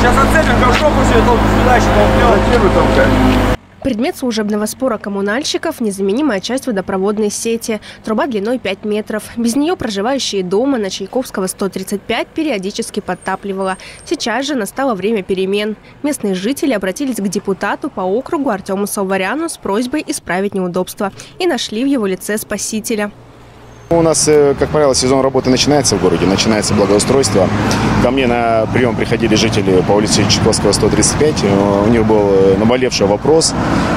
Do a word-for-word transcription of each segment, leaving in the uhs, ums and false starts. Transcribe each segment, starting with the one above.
Сейчас оценим, как шоп уже сюда еще толкнем. Предмет служебного спора коммунальщиков – незаменимая часть водопроводной сети. Труба длиной пять метров. Без нее проживающие дома на Чайковского сто тридцать пять периодически подтапливало. Сейчас же настало время перемен. Местные жители обратились к депутату по округу Артему Салваряну с просьбой исправить неудобства. И нашли в его лице спасителя. У нас, как правило, сезон работы начинается в городе, начинается благоустройство. Ко мне на прием приходили жители по улице Чайковского сто тридцать пять. У них был наболевший вопрос.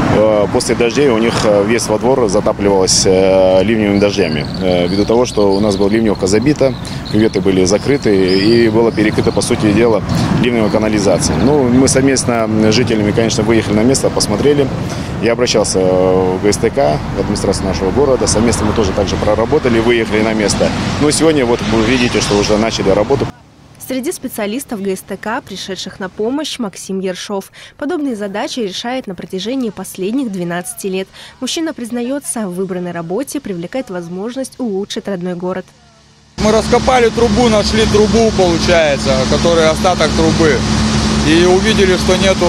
После дождей у них весь во двор затапливался ливневыми дождями. Ввиду того, что у нас была ливневка забита, кюветы были закрыты и было перекрыто, по сути дела, ливневая канализация. Ну, мы совместно с жителями, конечно, выехали на место, посмотрели. Я обращался в ГСТК, в администрацию нашего города. Совместно мы тоже также проработали, выехали на место. Но сегодня вот вы видите, что уже начали работу. Среди специалистов ГСТК, пришедших на помощь, Максим Ершов. Подобные задачи решает на протяжении последних двенадцати лет. Мужчина признается, в выбранной работе привлекает возможность улучшить родной город. Мы раскопали трубу, нашли трубу, получается, которая остаток трубы. И увидели, что нету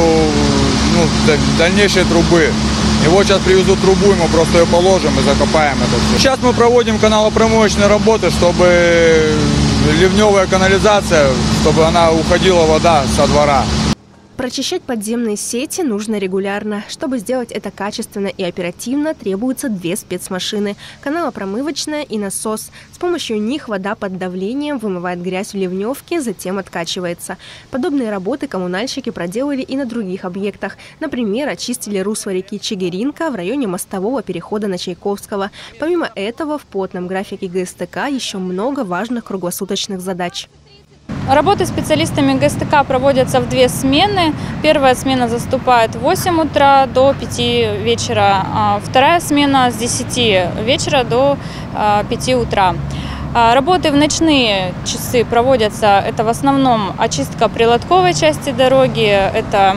ну, дальнейшей трубы. И вот сейчас привезут трубу, и мы просто ее положим и закопаем это все. Сейчас мы проводим каналопромоечные работы, чтобы ливневая канализация, чтобы она уходила вода со двора. Прочищать подземные сети нужно регулярно. Чтобы сделать это качественно и оперативно, требуются две спецмашины – каналопромывочная и насос. С помощью них вода под давлением вымывает грязь в ливневке, затем откачивается. Подобные работы коммунальщики проделали и на других объектах. Например, очистили русло реки Чигиринка в районе мостового перехода на Чайковского. Помимо этого, в плотном графике ГСТК еще много важных круглосуточных задач. Работы специалистами ГСТК проводятся в две смены. Первая смена заступает в восемь утра до пяти вечера, а вторая смена с десяти вечера до пяти утра. Работы в ночные часы проводятся, это в основном очистка прилотковой части дороги, это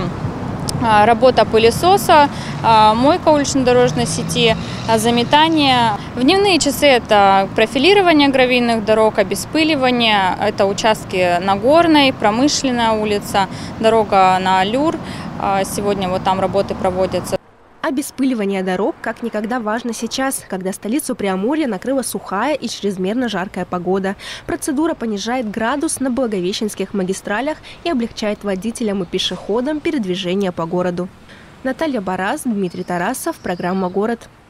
работа пылесоса, мойка улично-дорожной сети, заметание. В дневные часы это профилирование гравийных дорог, обеспыливание, это участки Нагорной, Промышленная улица, дорога на Алюр. Сегодня вот там работы проводятся. Обеспыливание дорог как никогда важно сейчас, когда столицу Преамурья накрыла сухая и чрезмерно жаркая погода. Процедура понижает градус на благовещенских магистралях и облегчает водителям и пешеходам передвижение по городу. Наталья Барас, Дмитрий Тарасов, программа «Город».